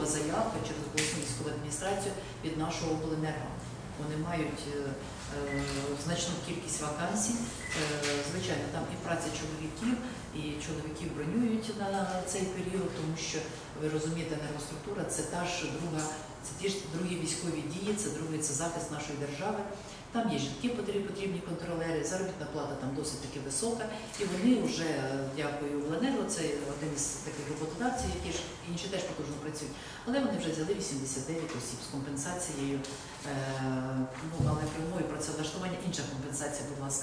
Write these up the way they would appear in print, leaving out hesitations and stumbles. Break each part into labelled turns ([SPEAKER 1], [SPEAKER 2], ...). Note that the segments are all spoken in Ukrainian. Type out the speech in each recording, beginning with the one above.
[SPEAKER 1] заявка через обласну військову адміністрацію від нашого обленерго. Вони мають значну кількість вакансій. Звичайно, там і праця чоловіків, і чоловіків бронюють на цей період, тому що, ви розумієте, енергоструктура – це ті ж другі військові дії, це другий захист нашої держави. Там є жінки потрібні контролери, заробітна плата там досить таки висока. І вони вже, дякую обленерго, це один із таких роботодавців, які ж інші теж потужно працюють. Але вони вже взяли 89 осіб з компенсацією, але прямою працевлаштування, інша компенсація, будь ласка.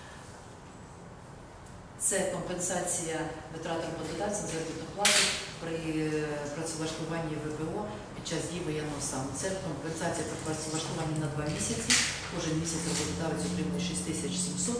[SPEAKER 1] Це компенсація витрат роботодавця на заробітну плату при працевлаштуванні ВПО під час дії воєнного стану. Це компенсація при працевлаштуванні на 2 місяці. Кожен місяць роботодавець отримує 6700.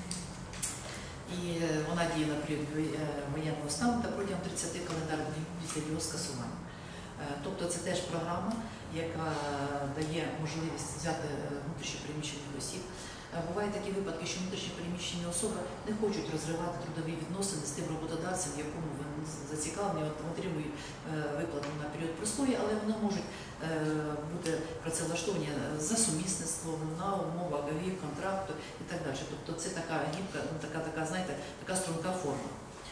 [SPEAKER 1] І вона діє на період воєнного стану та протягом 30 календарних днів після його скасування. Тобто це теж програма, яка дає можливість взяти внутрішньопереміщених осіб. Бувають такі випадки, що внутрішньо переміщені особи не хочуть розривати трудові відносини з тим роботодавцем, в якому вони зацікавлені, отримують виплату на період простої, але вони можуть бути працевлаштовані за сумісництвом, на умовах контракту і так далі. Тобто це така гібка, знаєте, така струнка форма.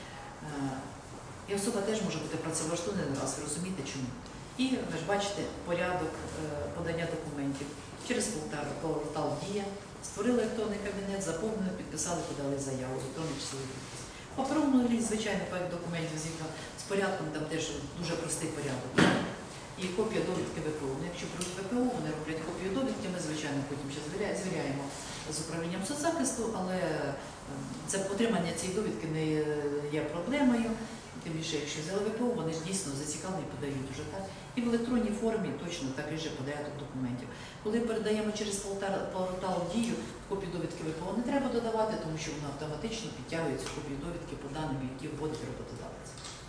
[SPEAKER 1] І особа теж може бути працевлаштована не раз, ви розумієте чому. І ви ж бачите порядок подання документів через портал «Дія». Створили електронний кабінет, заповнили, підписали, подали заяву, електронний часовий підпис. В паперовому вигляді, звичайно, пакет документів з порядком, там теж дуже простий порядок. І копія довідки ВПО. Якщо беруть ВПО, вони роблять копію довідки, ми, звичайно, потім ще звіряємо з управлінням соцзахисту, але це отримання цієї довідки не є проблемою. Тим більше, якщо взяли ВПО, вони ж дійсно зацікавлені, подають вже так. І в електронній формі точно так же порядок документів. Коли передаємо через портал «Дію», копію довідки ВПО не треба додавати, тому що вона автоматично підтягується копію довідки по даним, які вводить роботодавець.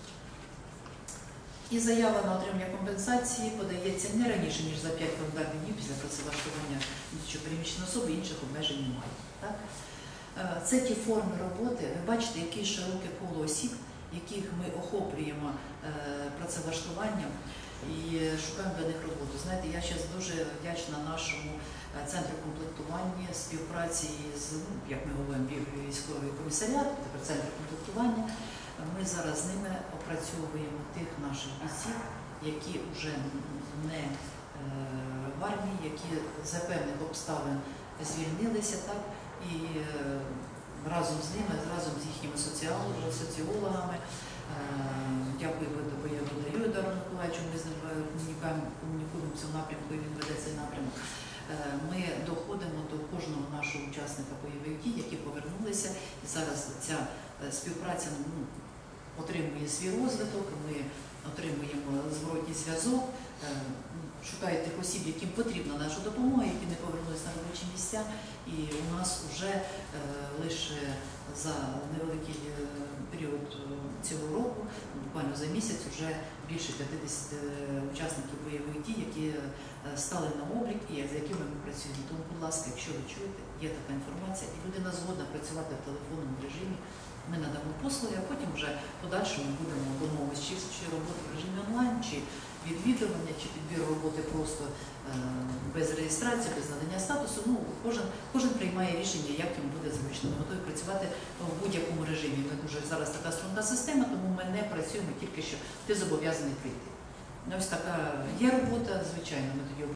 [SPEAKER 1] І заява на отримання компенсації подається не раніше, ніж за 5 календарних днів після працевлаштування внутрішньопереміщеної особи, інших обмежень немає. Це ті форми роботи. Ви бачите, яке широке коло осіб, яких ми охоплюємо працевлаштуванням і шукаємо для них роботу. Знаєте, я зараз дуже вдячна нашому центру комплектування, співпраці з, як ми говоримо, військовий комісаріат, тепер центр комплектування. Ми зараз з ними опрацьовуємо тих наших бійців, які вже не в армії, які за певних обставин звільнилися, так, і разом з ними, разом з їхніми соціологами, дякую Водою Дару Миколаївичу, ми з ним комунікуємо в цьому напрямку, і він веде цей напрямок. Ми доходимо до кожного нашого учасника бойових дій, які повернулися, і зараз ця співпраця отримує свій розвиток, ми отримуємо зворотній зв'язок, шукають тих осіб, яким потрібна наша допомога, які не повернулися на робочі місця. І у нас вже лише за невеликий період цього року, буквально за місяць, вже більше 50 учасників бойових дій, які стали на облік і з якими ми працюємо. Тому, будь ласка, якщо ви чуєте, є така інформація, і людина згодна працювати в телефонному режимі, ми надамо послуги, а потім вже подальшому будемо домовитися, чи роботи в режимі онлайн, чи відвідування, чи підбір роботи просто без реєстрації, без надання статусу. Кожен приймає рішення, як йому буде зручно. Ми готові працювати в будь-якому режимі. Ми дуже зараз така струнка система, тому ми не працюємо тільки що ти зобов'язаний прийти. Ось така є робота, звичайно, ми тоді